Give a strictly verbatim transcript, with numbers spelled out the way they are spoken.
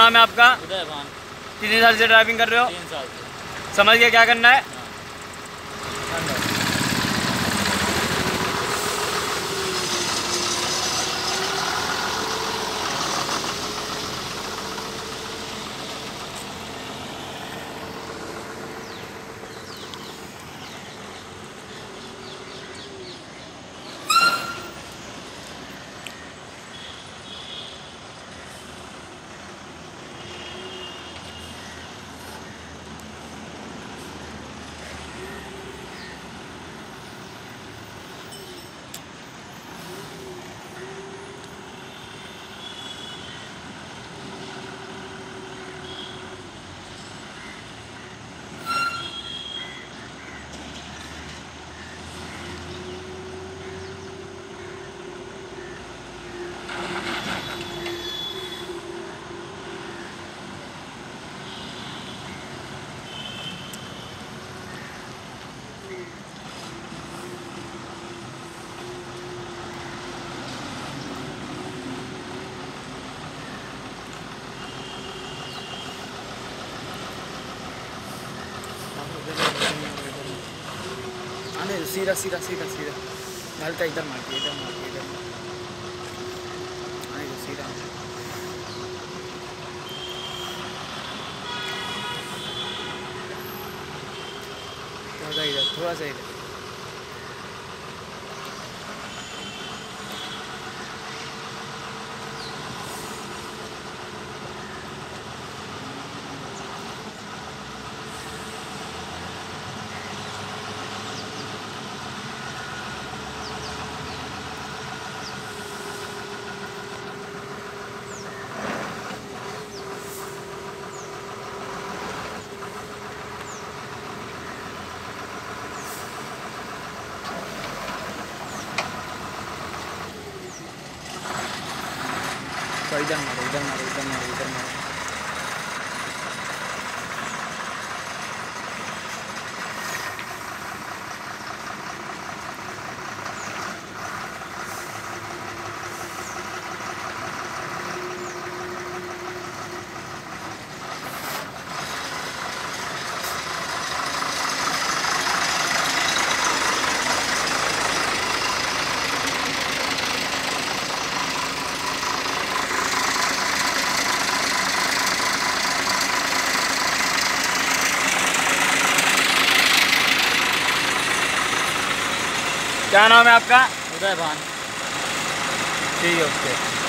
नाम है आपका? उदय भान। कितने साल से ड्राइविंग कर रहे हो? तीन साल से। समझ गए क्या करना है? हाँ। आने सीधा सीधा सीधा सीधा हल्का इधर मार के इधर मार के इधर आने दो सीधा थोड़ा सा इधर थोड़ा सा इधर तो इधर मारो इधर मारो इधर मारो इधर मारो क्या नाम है आपका? उदय भान। ठीक है ओके।